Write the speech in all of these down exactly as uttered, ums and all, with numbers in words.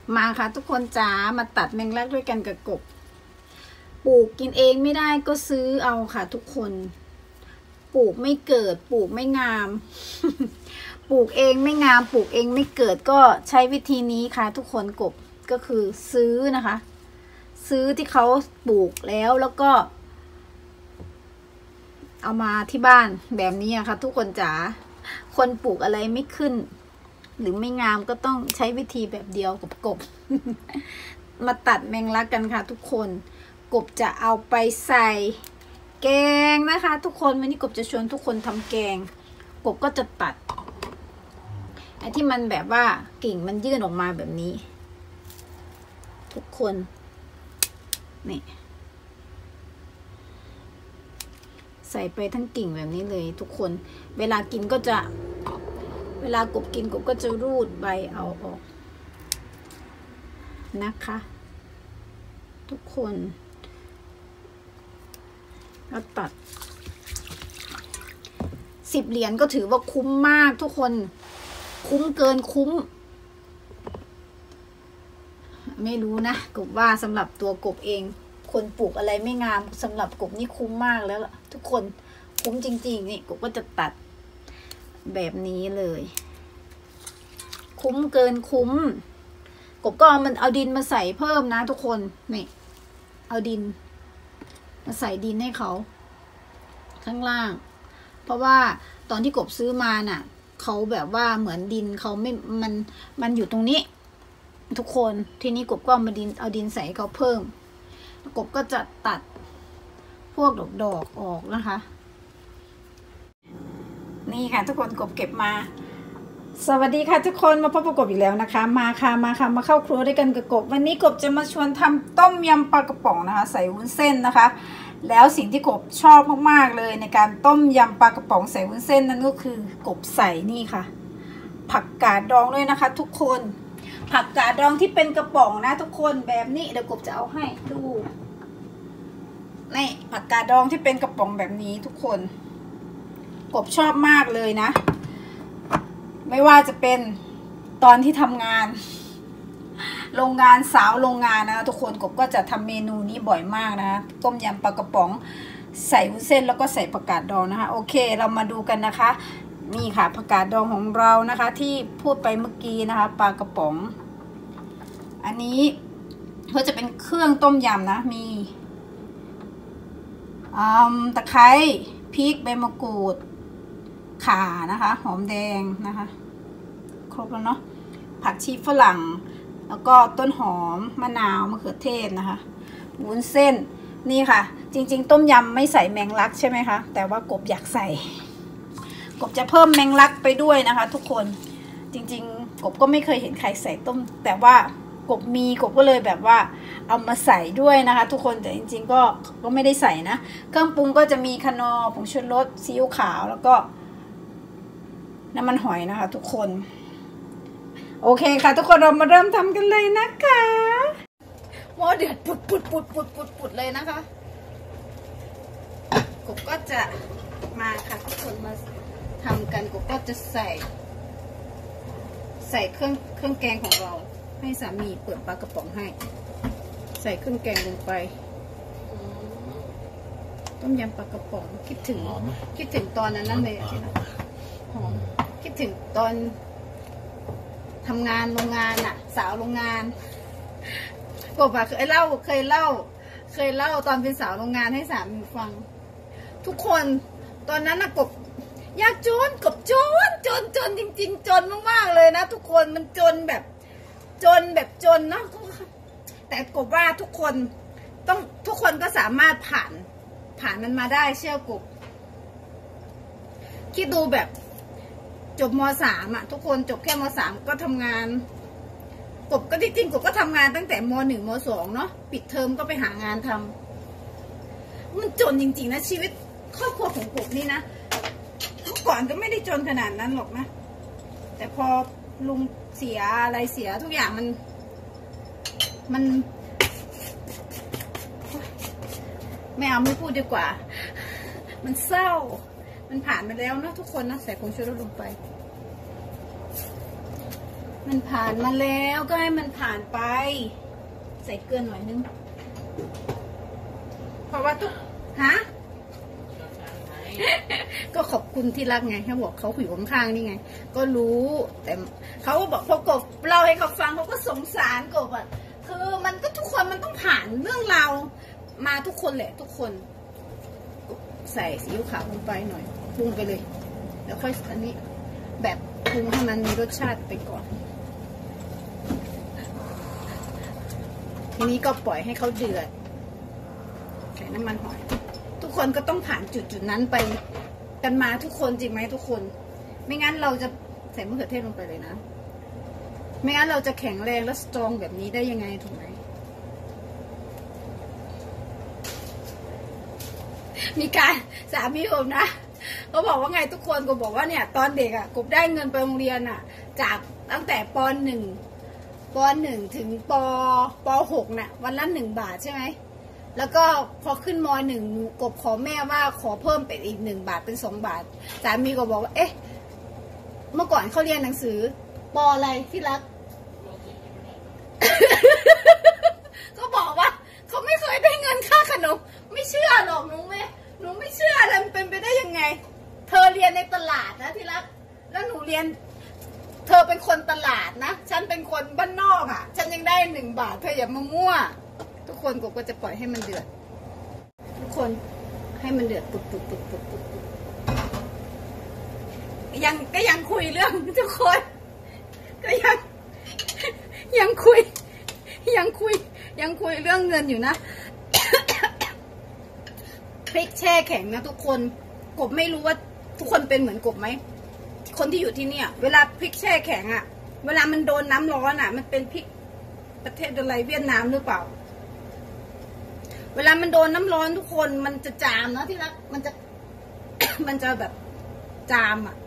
มาค่ะทุกคนจ๋ามาตัดแมงลักด้วยกันกับกบปลูกกินเองไม่ได้ก็ซื้อเอาค่ะทุกคนปลูกไม่เกิดปลูกไม่งาม ปลูกเองไม่งามปลูกเองไม่เกิดก็ใช้วิธีนี้ค่ะทุกคนกบก็คือซื้อนะคะซื้อที่เขาปลูกแล้วแล้วก็เอามาที่บ้านแบบนี้ค่ะทุกคนจ๋าคนปลูกอะไรไม่ขึ้นหรือไม่งามก็ต้องใช้วิธีแบบเดียวกับกบ มาตัดแมงลักกันค่ะทุกคนกบจะเอาไปใส่แกงนะคะทุกคนวันนี้กบจะชวนทุกคนทำแกงกบก็จะตัดไอ้ที่มันแบบว่ากิ่งมันยื่นออกมาแบบนี้ทุกคนนี่ใส่ไปทั้งกิ่งแบบนี้เลยทุกคนเวลากินก็จะเวลากบกินกบก็จะรูดใบเอาออกนะคะทุกคนแล้วตัดสิบเหรียญก็ถือว่าคุ้มมากทุกคนคุ้มเกินคุ้มไม่รู้นะกบว่าสำหรับตัวกบเองคนปลูกอะไรไม่งามสำหรับกบนี่คุ้มมากแล้วล่ะทุกคนคุ้มจริงๆนี่กบก็จะตัดแบบนี้เลยคุ้มเกินคุ้มกบก็มันเอาดินมาใส่เพิ่มนะทุกคนนี่เอาดินมาใส่ดินให้เขาข้างล่างเพราะว่าตอนที่กบซื้อมาน่ะเขาแบบว่าเหมือนดินเขาไม่มันมันอยู่ตรงนี้ทุกคนทีนี้กบก็เอามาดินเอาดินใส่เขาเพิ่มกบก็จะตัดพวกดอกดอกออกนะคะนี่ค่ะทุกคนกบเก็บมาสวัสดีค่ะทุกคนมาพบกับกบอีกแล้วนะคะมาค่ะมาค่ะมาเข้าครัวด้วยกันกับกบวันนี้กบจะมาชวนทำต้มยำปลากระป๋องนะคะใส่วุ้นเส้นนะคะแล้วสิ่งที่กบชอบมากๆเลยในการต้มยำปลากระป๋องใส่วุ้นเส้นนั่นก็คือกบใส่นี่ค่ะผักกาดดองด้วยนะคะทุกคนผักกาดดองที่เป็นกระป๋องนะทุกคนแบบนี้เดี๋ยวกบจะเอาให้ดูนี่ผักกาดดองที่เป็นกระป๋องแบบนี้ทุกคนกบชอบมากเลยนะไม่ว่าจะเป็นตอนที่ทำงานโรงงานสาวโรงงานนะทุกคนกบก็จะทำเมนูนี้บ่อยมากนะต้มยำปลากระป๋องใส่วุ้นเส้นแล้วก็ใส่ผักกาดดองนะคะโอเคเรามาดูกันนะคะนี่ค่ะผักกาดดองของเรานะคะที่พูดไปเมื่อกี้นะคะปลากระป๋องอันนี้ก็จะเป็นเครื่องต้มยำนะมีตะไคร้พริกใบมะกรูดข่านะคะหอมแดงนะคะครบแล้วเนาะผักชีฝรั่งแล้วก็ต้นหอมมะนาวมะเขือเทศนะคะวุ้นเส้นนี่ค่ะจริงๆต้มยำไม่ใส่แมงลักใช่ไหมคะแต่ว่ากบอยากใส่กบจะเพิ่มแมงลักไปด้วยนะคะทุกคนจริงๆกบก็ไม่เคยเห็นใครใส่ต้มแต่ว่ากบมีกบก็เลยแบบว่าเอามาใส่ด้วยนะคะทุกคนแต่จริงๆก็ก็ไม่ได้ใส่นะเครื่องปรุงก็จะมีคนอร์ผงชูรสซีอิ๊วขาวแล้วก็น้ำมันหอยนะคะทุกคนโอเคค่ะทุกคนเรามาเริ่มทำกันเลยนะคะหม้อเดือดปุดปุดปุดปุดปุดปุดเลยนะคะกบก็จะมาค่ะทุกคนมาทำกันกบก็จะใส่ใส่เครื่องเครื่องแกงของเราให้สามีเปิดปลากระป๋องให้ใส่เครื่องแกงลงไปต้มยำปลากระป๋องคิดถึงคิดถึงตอนนั้นนั่นเลยที่นะหอมคิดถึงตอนทำงานโรงงานอะสาวโรงงานกบอะเคยเล่าเคยเล่าเคยเล่าตอนเป็นสาวโรงงานให้สามีฟังทุกคนตอนนั้นอะกบยากจนกบจนจนจนจริงๆจนมากๆเลยนะทุกคนมันจนแบบจนแบบจนนะแต่กบว่าทุกคนต้องทุกคนก็สามารถผ่านผ่านมันมาได้เชื่อกบคิดดูแบบจบม.สาม อ่ะทุกคนจบแค่ม.สาม ก็ทำงานกบก็จริงๆกบก็ทำงานตั้งแต่ม.หนึ่ง ม.สอง เนาะปิดเทอมก็ไปหางานทำมันจนจริงๆนะชีวิตครอบครัวของกบนี่นะเมื่อก่อนก็ไม่ได้จนขนาดนั้นหรอกนะแต่พอลุงเสียอะไรเสียทุกอย่างมันมันไม่เอาไม่พูดดีกว่ามันเศร้ามันผ่านไปแล้วเนาะทุกคนนะใส่ผงชูรสลงไปมันผ่านมาแล้วก็ให้มันผ่านไปใส่เกลือหน่อยนึงเพราะว่าทุกฮะ ก็ขอบคุณที่รักไงเขาบอกเขาอยู่ข้างๆนี่ไงก็รู้แต่เขาบอกพอกบเล่าให้เขาฟังเขาก็สงสารกบอ่ะคือมันก็ทุกคนมันต้องผ่านเรื่องราวมาทุกคนแหละทุกคนใส่ซีอิ๊วขาวลงไปหน่อยปรุงไปเลยแล้วค่อยอันนี้แบบปรุงให้มันมีรสชาติไปก่อนทีนี้ก็ปล่อยให้เขาเดือดใส่น้ำมันหอยทุกคนก็ต้องผ่านจุดจุดนั้นไปกันมาทุกคนจริงไหมทุกคนไม่งั้นเราจะใส่มะเขือเทศลงไปเลยนะไม่งั้นเราจะแข็งแรงและสตรองแบบนี้ได้ยังไงถูกไหมมีการสามีผมนะเขาบอกว่าไงทุกคนก็บอกว่าเนี่ยตอนเด็กอ่ะกบได้เงินไปโรงเรียนอ่ะจากตั้งแต่ปหนึ่งปหนึ่งถึงปปหกน่ะวันละหนึ่งบาทใช่ไหมแล้วก็พอขึ้นมหนึ่งกบขอแม่ว่าขอเพิ่มเป็นอีกหนึ่งบาทเป็นสองบาทสามีก็บอกว่าเอ๊ะเมื่อก่อนเขาเรียนหนังสือปอะไรที่รัก ก็บอกว่าเขาไม่เคยได้เงินค่าขนมไม่เชื่อหรอกหนูไม่หนูไม่เชื่ออะไรมันเป็นไปได้ยังไงเธอเรียนในตลาดนะที่รักแล้วหนูเรียนเธอเป็นคนตลาดนะฉันเป็นคนบ้านนอกอ่ะฉันยังได้หนึ่งบาทเธออย่ามามั่วทุกคนกบก็จะปล่อยให้มันเดือดทุกคนให้มันเดือดปุดปุดปุดปุดปุดปุดยังก็ยังคุยเรื่องทุกคนก็ยังยังคุยยังคุยยังคุยเรื่องเงินอยู่นะ พริกแช่แข็งนะทุกคนกบไม่รู้ว่าทุกคนเป็นเหมือนกบไหมคนที่อยู่ที่เนี่ยเวลาพริกแช่แข็งอะเวลามันโดนน้ำร้อนอะมันเป็นพริกประเทศอะไรเวียดนามหรือเปล่าเวลามันโดนน้ำร้อนทุกคนมันจะจามนะที่รักมันจะ มันจะแบบจามอ่ะ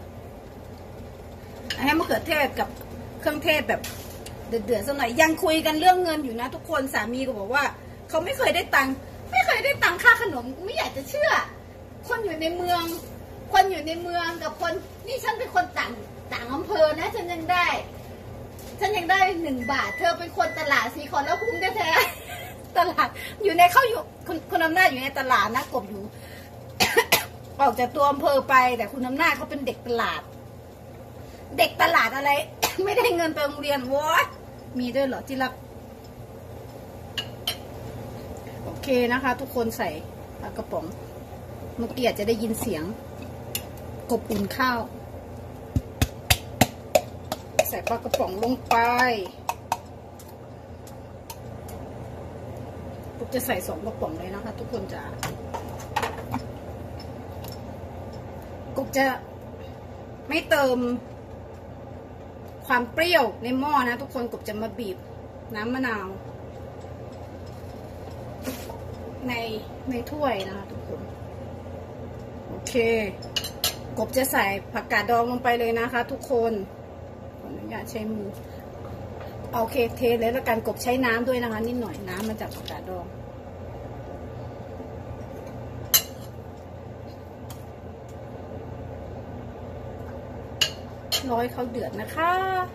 ให้มะเขือเทศกับเครื่องเทศแบบเดือดๆสักหน่อยยังคุยกันเรื่องเงินอยู่นะทุกคนสามีก็บอกว่าเขาไม่เคยได้ตังค์ไม่เคยได้ตังค่าขนมไม่อยากจะเชื่อคนอยู่ในเมืองคนอยู่ในเมืองกับคนนี่ฉันเป็นคนต่างต่างอำเภอนะฉันยังได้ฉันยังได้หนึ่งบาทเธอเป็นคนตลาดสีขอแล้วคุ้มแท้ๆตลาดอยู่ในเขาอยู่คุณคุณอำนาจอยู่ในตลาดนะกบอยู่ ออกจากตัวอำเภอไปแต่คุณอำนาจเขาเป็นเด็กตลาดเด็กตลาดอะไร ไม่ได้เงินไปโรงเรียนวะมีด้วยเหรอที่รักโอเคนะคะทุกคนใส่ปลากระป๋องเมื่อกี้อาจจะได้ยินเสียงกบอุ่นข้าวใส่ปลากระป๋องลงไปปุ๊บจะใส่สองกระป๋องเลยนะคะทุกคนจะกุ๊กจะไม่เติมความเปรี้ยวในหม้อนะทุกคนกุ๊กจะมาบีบน้ำมะนาวในในถ้วยนะคะทุกคนโอเคกบจะใส่ผักกาดดองลงไปเลยนะคะทุกคนขออนุญาตใช้มือโอเคเทเลยแล้วกันกบใช้น้ำด้วยนะคะนิดหน่อยน้ำมาจากผักกาดดองร้อยเขาเดือดนะคะ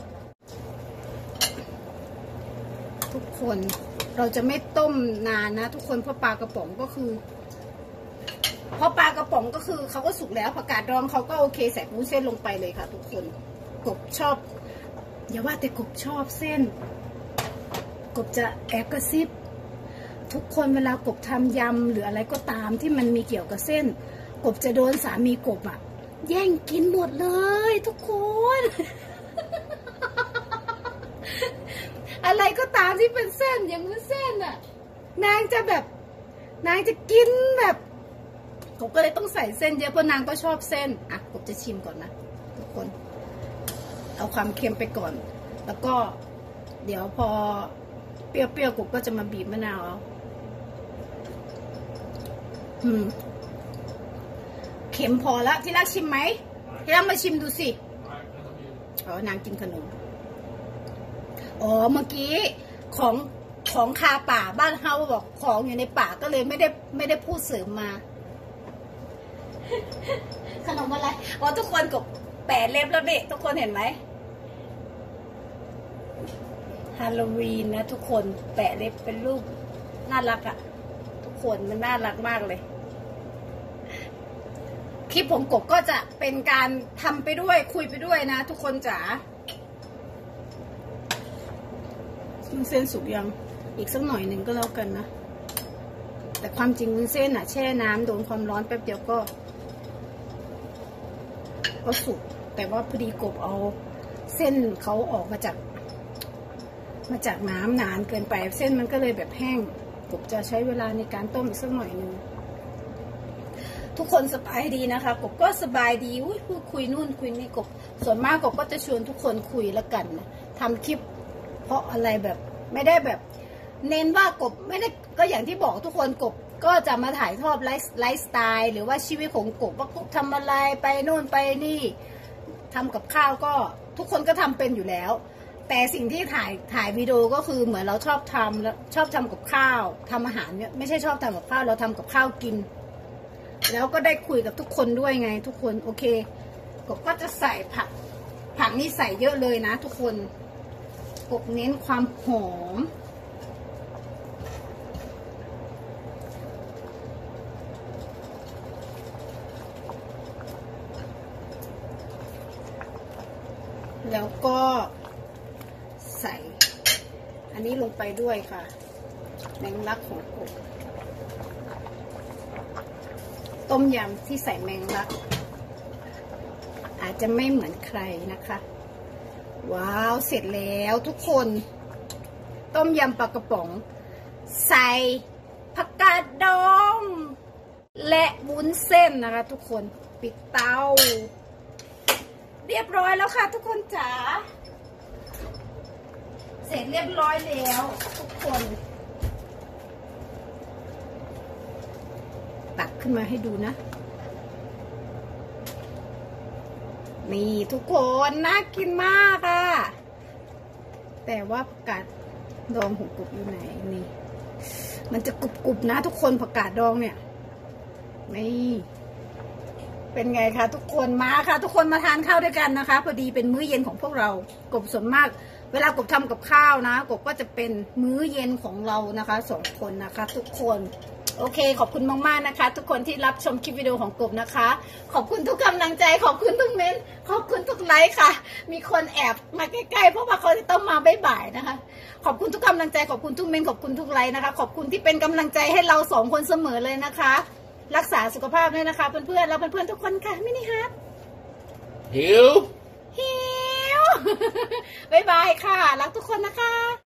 ทุกคนเราจะไม่ต้มนานนะทุกคนเพราะปลากระป๋องก็คือเพราะปลากระป๋องก็คือเขาก็สุกแล้วผักกาดดองเขาก็โอเคใส่วุ้นเส้นลงไปเลยค่ะทุกคนกบชอบอย่าว่าแต่กบชอบเส้นกบจะแอบกระซิบทุกคนเวลากบทำยำหรืออะไรก็ตามที่มันมีเกี่ยวกับเส้นกบจะโดนสามีกบอ่ะแย่งกินหมดเลยทุกคน อะไรก็ตามที่เป็นเส้นอย่างวุ้นเส้นอ่ะนางจะแบบนางจะกินแบบกบก็เลยต้องใส่เส้นเยอะเพราะนางก็ชอบเส้นอ่ะกบจะชิมก่อนนะทุกคนเอาความเค็มไปก่อนแล้วก็เดี๋ยวพอเปรี้ยวๆกบก็จะมาบีบมะนาวเอาอืมเค็มพอแล้วที่รักชิมไหมที่รักมาชิมดูสิอ๋อนางกินขนมอ๋อเมื่อกี้ของของคาป่าบ้านเฮาบอกของอยู่ในป่าก็เลยไม่ได้ไม่ได้พูดเสริมมาขนมอะไรอ๋อทุกคนกบแปะเล็บแล้วนี่ทุกคนเห็นไหมฮาโลวีนนะทุกคนแปะเล็บเป็นรูปน่ารักอะทุกคนมันน่ารักมากเลยคลิปผมกบก็จะเป็นการทำไปด้วยคุยไปด้วยนะทุกคนจ๋าวุ้นเส้นสุกยังอีกสักหน่อยหนึ่งก็แล้วกันนะแต่ความจริงวุ้นเส้นอะแช่น้ำโดนความร้อนแป๊บเดียวก็ก็สุกแต่ว่าพอดีกบเอาเส้นเขาออกมาจากมาจากน้ำนานเกินไปเส้นมันก็เลยแบบแห้งกบจะใช้เวลาในการต้มอีกสักหน่อยหนึ่งทุกคนสบายดีนะคะกบก็สบายดีอุ้ยพูดคุยนู่นคุยนี่กบส่วนมากกบก็จะชวนทุกคนคุยแล้วกันนะทำคลิปเพราะอะไรแบบไม่ได้แบบเน้นว่ากบไม่ได้ก็อย่างที่บอกทุกคนกบก็จะมาถ่ายทอดไลฟ์ไลฟ์สไตล์หรือว่าชีวิตของกบว่ากบทำอะไรไปโน่นไปนี่ทำกับข้าวก็ทุกคนก็ทำเป็นอยู่แล้วแต่สิ่งที่ถ่ายถ่ายวิดีโอก็คือเหมือนเราชอบทำแล้วชอบทำกับข้าวทำอาหารเนี่ยไม่ใช่ชอบทำกับข้าวเราทำกับข้าวกินแล้วก็ได้คุยกับทุกคนด้วยไงทุกคนโอเคกบก็จะใส่ผักผักนี่ใส่เยอะเลยนะทุกคนกบเน้นความหอมแล้วก็ใส่อันนี้ลงไปด้วยค่ะแมงลักของกบต้มยำที่ใส่แมงลักอาจจะไม่เหมือนใครนะคะว้าวเสร็จแล้วทุกคนต้มยำปลากระป๋องใส่ผักกาดดองและวุ้นเส้นนะคะทุกคนปิดเตาเรียบร้อยแล้วค่ะทุกคนจ๋าเสร็จเรียบร้อยแล้วทุกคนตักขึ้นมาให้ดูนะนี่ทุกคนน่ากินมากอ่ะแต่ว่าผักกาดดองของกบอยู่ไหนนี่มันจะกรุบๆนะทุกคนผักกาดดองเนี่ยนี่เป็นไงคะทุกคนมาค่ะทุกคนมาทานข้าวด้วยกันนะคะพอดีเป็นมื้อเย็นของพวกเรากบส่วนมากเวลากบทำกับข้าวนะกบก็จะเป็นมื้อเย็นของเรานะคะสองคนนะคะทุกคนโอเคขอบคุณมากๆนะคะทุกคนที่รับชมคลิปวิดีโอของกบนะคะขอบคุณทุกกำลังใจขอบคุณทุกเม้นขอบคุณทุกไลค์ค่ะมีคนแอบมาใกล้ๆเพราะว่าเขาจะต้องมาบ่ายๆนะคะขอบคุณทุกกำลังใจขอบคุณทุกเม้นขอบคุณทุกไลค์นะคะขอบคุณที่เป็นกำลังใจให้เราสองคนเสมอเลยนะคะรักษาสุขภาพด้วยนะคะเพื่อนๆแล้วเพื่อนๆทุกคนค่ะมินิฮาร์ทหิวหิวบ๊ายบายค่ะรักทุกคนนะคะ